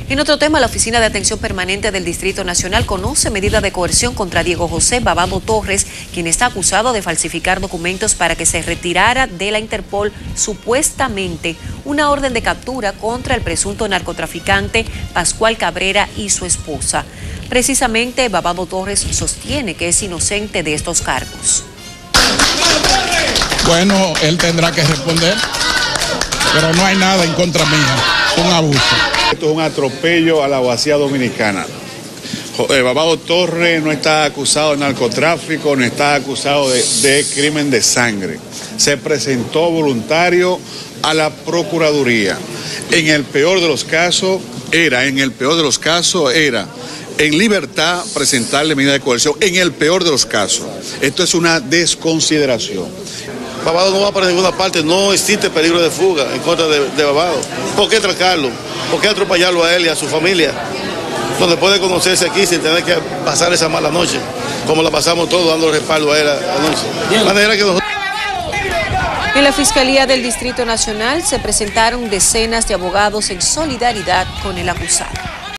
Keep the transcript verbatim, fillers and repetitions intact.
En otro tema, la Oficina de Atención Permanente del Distrito Nacional conoce medida de coerción contra Diego José Babado Torres, quien está acusado de falsificar documentos para que se retirara de la Interpol supuestamente una orden de captura contra el presunto narcotraficante Pascual Cabrera y su esposa. Precisamente, Babado Torres sostiene que es inocente de estos cargos. Bueno, él tendrá que responder, pero no hay nada en contra mía, es un abuso. Esto es un atropello a la abogacía dominicana. Babado Torres no está acusado de narcotráfico, no está acusado de, de crimen de sangre. Se presentó voluntario a la Procuraduría. En el peor de los casos, era, en el peor de los casos, era en libertad presentarle medida de coerción, en el peor de los casos. Esto es una desconsideración. Babado no va para ninguna parte, no existe peligro de fuga en contra de, de Babado. ¿Por qué trancarlo? ¿Por qué atropellarlo a él y a su familia? Donde puede conocerse aquí sin tener que pasar esa mala noche, como la pasamos todos dando respaldo a él anoche. De manera que nosotros... En la Fiscalía del Distrito Nacional se presentaron decenas de abogados en solidaridad con el acusado.